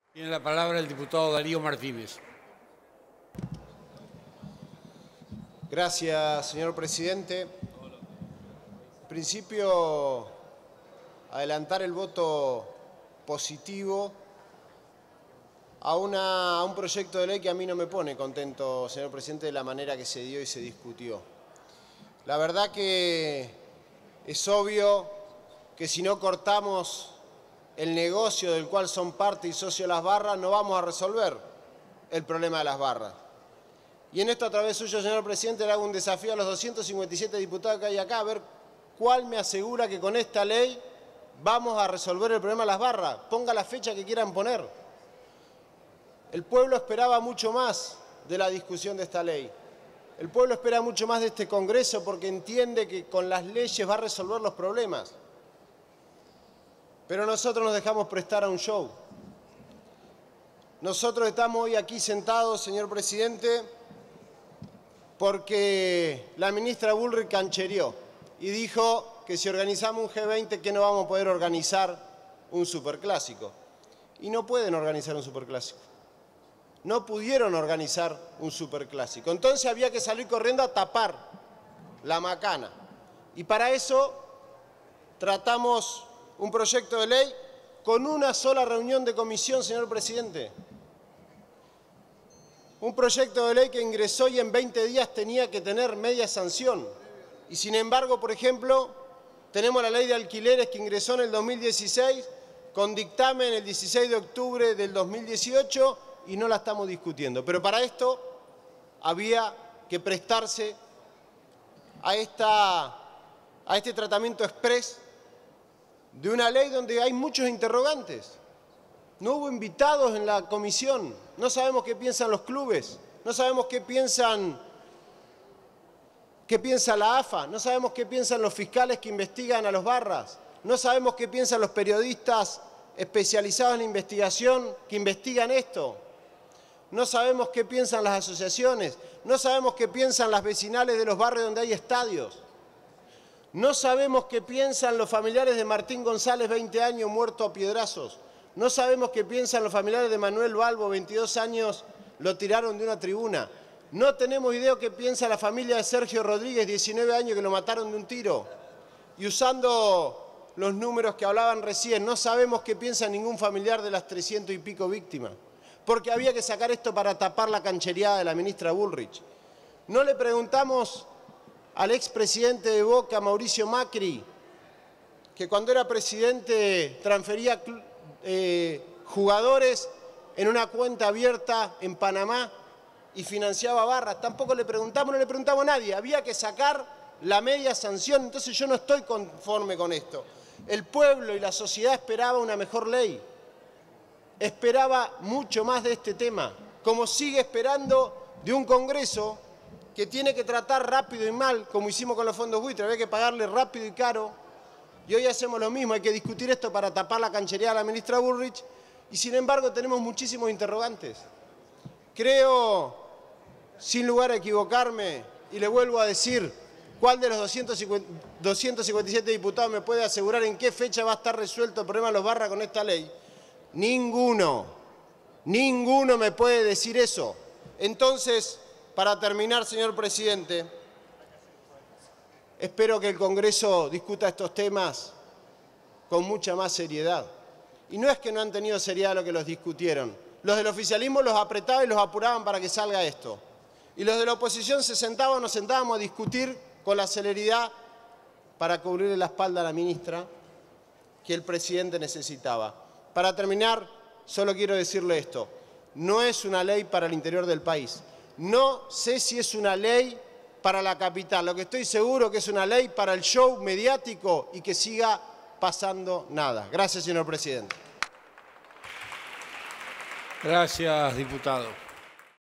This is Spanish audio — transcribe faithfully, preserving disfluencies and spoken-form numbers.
Tiene la palabra el diputado Darío Martínez. Gracias, señor presidente. En principio, adelantar el voto positivo a, una, a un proyecto de ley que a mí no me pone contento, señor presidente, de la manera que se dio y se discutió. La verdad que es obvio que si no cortamos el negocio del cual son parte y socio las barras, no vamos a resolver el problema de las barras. Y en esto, a través suyo, señor presidente, le hago un desafío a los doscientos cincuenta y siete diputados que hay acá, a ver cuál me asegura que con esta ley vamos a resolver el problema de las barras. Ponga la fecha que quieran poner. El pueblo esperaba mucho más de la discusión de esta ley. El pueblo espera mucho más de este Congreso porque entiende que con las leyes va a resolver los problemas. Pero nosotros nos dejamos prestar a un show. Nosotros estamos hoy aquí sentados, señor presidente, porque la ministra Bullrich canchereó y dijo que si organizamos un G veinte que no vamos a poder organizar un superclásico. Y no pueden organizar un superclásico. No pudieron organizar un superclásico. Entonces había que salir corriendo a tapar la macana. Y para eso tratamos un proyecto de ley con una sola reunión de comisión, señor presidente. Un proyecto de ley que ingresó y en veinte días tenía que tener media sanción. Y sin embargo, por ejemplo, tenemos la ley de alquileres que ingresó en el dos mil dieciséis, con dictamen el dieciséis de octubre del dos mil dieciocho y no la estamos discutiendo. Pero para esto había que prestarse a, esta, a este tratamiento exprés de una ley donde hay muchos interrogantes. No hubo invitados en la comisión, no sabemos qué piensan los clubes, no sabemos qué piensan, qué piensa la A F A, no sabemos qué piensan los fiscales que investigan a los barras, no sabemos qué piensan los periodistas especializados en la investigación que investigan esto, no sabemos qué piensan las asociaciones, no sabemos qué piensan las vecinales de los barrios donde hay estadios. No sabemos qué piensan los familiares de Martín González, veinte años, muerto a piedrazos. No sabemos qué piensan los familiares de Manuel Balbo, veintidós años, lo tiraron de una tribuna. No tenemos idea qué piensa la familia de Sergio Rodríguez, diecinueve años, que lo mataron de un tiro. Y usando los números que hablaban recién, no sabemos qué piensa ningún familiar de las trescientas y pico víctimas. Porque había que sacar esto para tapar la canchereada de la ministra Bullrich. No le preguntamos al expresidente de Boca, Mauricio Macri, que cuando era presidente transfería eh, jugadores en una cuenta abierta en Panamá y financiaba barras. Tampoco le preguntamos, no le preguntamos a nadie. Había que sacar la media sanción, entonces yo no estoy conforme con esto. El pueblo y la sociedad esperaba una mejor ley. Esperaba mucho más de este tema, como sigue esperando de un Congreso que tiene que tratar rápido y mal, como hicimos con los fondos buitre, había que pagarle rápido y caro, y hoy hacemos lo mismo, hay que discutir esto para tapar la canchereada de la ministra Bullrich, y sin embargo tenemos muchísimos interrogantes. Creo, sin lugar a equivocarme, y le vuelvo a decir, ¿cuál de los doscientos cincuenta y siete diputados me puede asegurar en qué fecha va a estar resuelto el problema de los barras con esta ley? Ninguno, ninguno me puede decir eso. Entonces, para terminar, señor presidente, espero que el Congreso discuta estos temas con mucha más seriedad. Y no es que no han tenido seriedad lo que los discutieron. Los del oficialismo los apretaban y los apuraban para que salga esto. Y los de la oposición se sentaban, nos sentábamos a discutir con la celeridad para cubrirle la espalda a la ministra que el presidente necesitaba. Para terminar, solo quiero decirle esto. No es una ley para el interior del país. No sé si es una ley para la capital. Lo que estoy seguro es que es una ley para el show mediático y que siga pasando nada. Gracias, señor presidente. Gracias, diputado.